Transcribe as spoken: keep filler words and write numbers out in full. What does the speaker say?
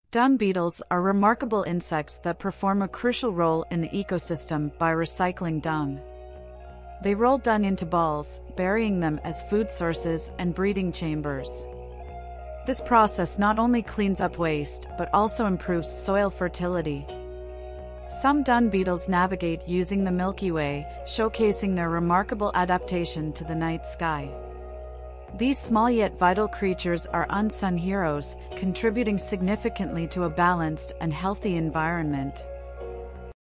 Dung beetles are remarkable insects that perform a crucial role in the ecosystem by recycling dung. They roll dung into balls, burying them as food sources and breeding chambers. This process not only cleans up waste, but also improves soil fertility. Some dung beetles navigate using the Milky Way, showcasing their remarkable adaptation to the night sky. These small yet vital creatures are unsung heroes, contributing significantly to a balanced and healthy environment.